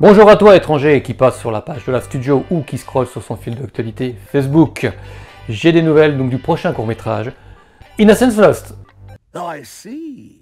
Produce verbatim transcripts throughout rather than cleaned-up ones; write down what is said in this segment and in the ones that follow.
Bonjour à toi étranger qui passe sur la page de la studio ou qui scrolle sur son fil d'actualité Facebook. J'ai des nouvelles donc du prochain court-métrage Innocence Lost. I see.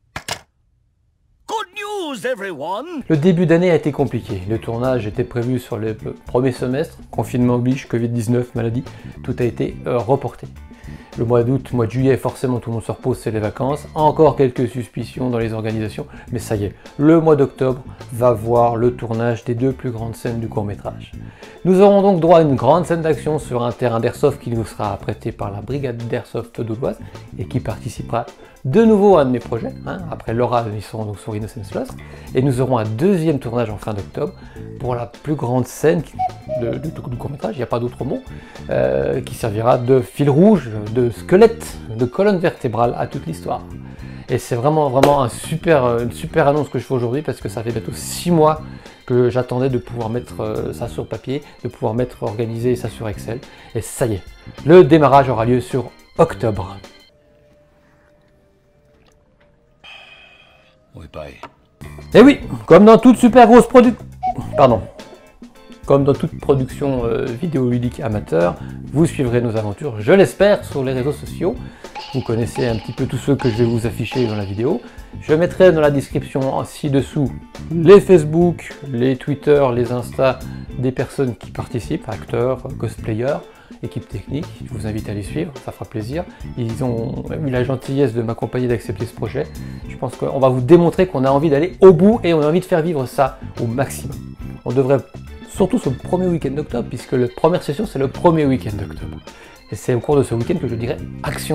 Good news, everyone. Le début d'année a été compliqué. Le tournage était prévu sur le premier semestre. Confinement oblige, Covid dix-neuf, maladie. Tout a été euh, reporté. Le mois d'août, mois de juillet, forcément tout le monde se repose, c'est les vacances. Encore quelques suspicions dans les organisations, mais ça y est, le mois d'octobre va voir le tournage des deux plus grandes scènes du court-métrage. Nous aurons donc droit à une grande scène d'action sur un terrain d'airsoft qui nous sera prêté par la brigade d'airsoft d'Audoise et qui participera de nouveau à un de mes projets. Hein. Après Laura, ils seront donc sur Innocence Lost. Et nous aurons un deuxième tournage en fin d'octobre pour la plus grande scène de, de, de, du court-métrage, il n'y a pas d'autre mot, euh, qui servira de fil rouge, de squelette, de colonne vertébrale à toute l'histoire. Et c'est vraiment, vraiment un super, une super annonce que je fais aujourd'hui parce que ça fait bientôt six mois que j'attendais de pouvoir mettre euh, ça sur papier, de pouvoir mettre, organiser ça sur Excel. Et ça y est, le démarrage aura lieu sur octobre. Oui, bye. Et oui, comme dans toute super grosse production, pardon, comme dans toute production euh, vidéoludique amateur, vous suivrez nos aventures, je l'espère, sur les réseaux sociaux. Vous connaissez un petit peu tous ceux que je vais vous afficher dans la vidéo. Je mettrai dans la description ci-dessous les Facebook, les Twitter, les Insta des personnes qui participent, acteurs, cosplayers, équipe technique. Je vous invite à les suivre, ça fera plaisir. Ils ont eu la gentillesse de m'accompagner, d'accepter ce projet. Je pense qu'on va vous démontrer qu'on a envie d'aller au bout et on a envie de faire vivre ça au maximum. On devrait, surtout sur le premier week-end d'octobre, puisque la première session c'est le premier week-end d'octobre. Et c'est au cours de ce week-end que je dirais action.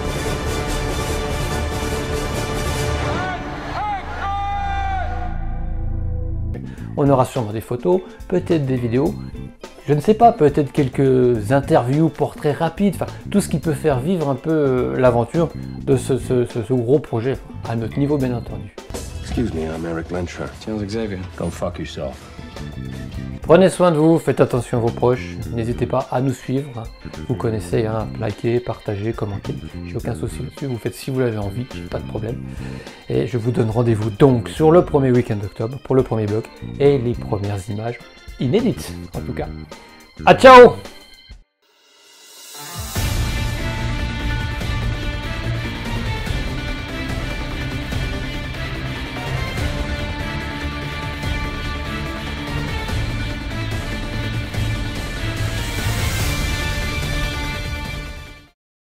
On aura sûrement des photos, peut-être des vidéos, je ne sais pas, peut-être quelques interviews, portraits rapides, enfin tout ce qui peut faire vivre un peu euh, l'aventure de ce, ce, ce, ce gros projet, à notre niveau bien entendu. Excuse me, I'm Eric Lensher. Charles Xavier. Go fuck yourself. Prenez soin de vous, faites attention à vos proches, n'hésitez pas à nous suivre, hein. Vous connaissez, hein, liker, partager, commenter, j'ai aucun souci là-dessus, vous faites si vous l'avez envie, pas de problème. Et je vous donne rendez-vous donc sur le premier week-end d'octobre pour le premier bloc et les premières images inédites en tout cas. À ciao!